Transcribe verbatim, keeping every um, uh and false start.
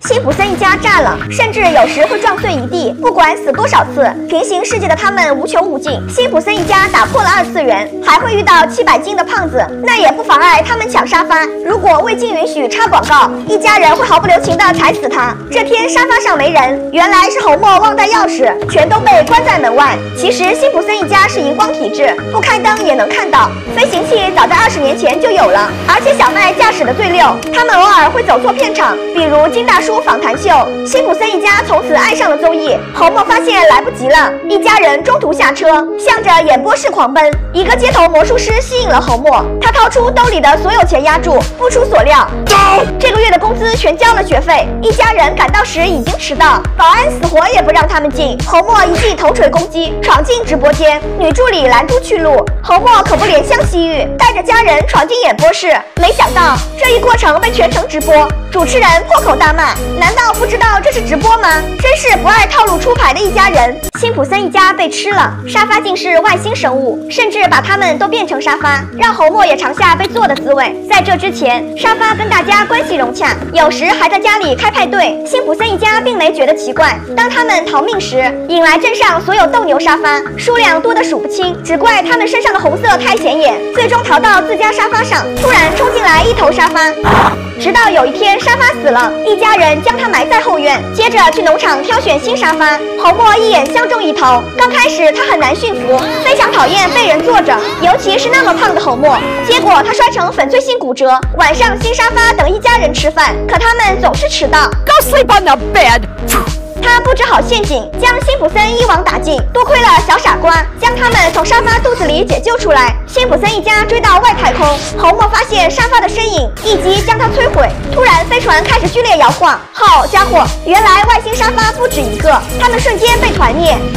辛普森一家炸了，甚至有时会撞碎一地。不管死多少次，平行世界的他们无穷无尽。辛普森一家打破了二次元，还会遇到七百斤的胖子，那也不妨碍他们抢沙发。如果未经允许插广告，一家人会毫不留情地踩死他。这天沙发上没人，原来是侯默忘带钥匙，全都被关在门外。其实辛普森一家是荧光体质，不开灯也能看到。飞行器早在二十年前就有了，而且小麦驾驶的最溜。他们偶尔会走错片场，比如金大叔访谈秀。辛普森一家从此爱上了综艺。侯默发现来不及了，一家人中途下车，向着演播室狂奔。一个街头魔术师吸引了侯默，他掏出兜里的所有钱压住。不出所料，这个月的工资全交了学费。一家人赶到时已经迟到，保安死活也不让他们进。侯默一记头锤攻击，闯进直播间，女助理拦住去路。侯默可不怜香惜玉，带着家人闯进演播室。没想到这一过程被全程直播，主持人破口大骂：难道不知道这是直播吗？真是不爱套路出牌的一家人。辛普森一家被吃了，沙发竟是外星生物，甚至把他们都变成沙发，让侯默也尝下被做的滋味。在这之前，沙发跟大家关系融洽，有时还在家里开派对。辛普森一家并没觉得奇怪，当他们逃命时，引来镇上所有斗牛沙发，数量多得数不清，只怪他们身上的红色太显眼，最终逃到自家沙发上，突然冲进来一头沙发。直到有一天沙发死了，一家人将它埋在后院，接着去农场挑选新沙发。侯默一眼相中一头，刚开始他很难驯服，非常讨厌被人坐着，尤其是那么胖的侯默。结果他摔成粉碎性骨折，晚上新沙发等一家人吃饭，可他们总是迟到。 Go sleep on the bed. 他布置好陷阱，将辛普森一网打尽。多亏了小傻瓜将他们从沙发肚子里解救出来。辛普森一家追到外太空，侯默发现沙发的身影，一击将它摧毁。突然，飞船开始剧烈摇晃。好家伙，原来外星沙发不止一个，他们瞬间被团灭。